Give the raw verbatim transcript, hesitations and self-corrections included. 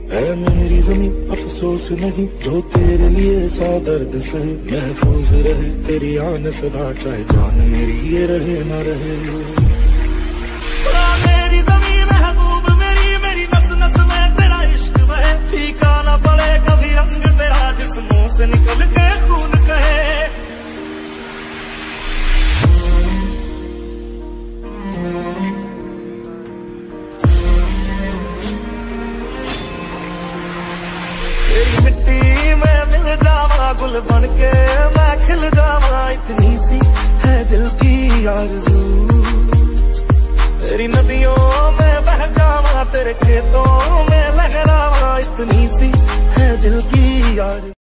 है मेरी जमीन अफसोस नहीं जो तेरे लिए सौ दर्द सहे, महफूज रहे तेरी आन सदा चाहे जान मेरी ये रहे ना रहे। मेरी जमीन महबूब मेरी मेरी नस नस में तेरा इश्क बहे, फीका ना पड़े कभी रंग तेरा जिस्मों से निकल के खून कहे। तेरी मिट्टी में मिल जावा गुल बन के मैं खिल जावा, इतनी सी है दिल की आरज़ू। तेरी नदियों में बह जावा तेरे खेतों में लहरावा, इतनी सी है दिल की आरज़ू।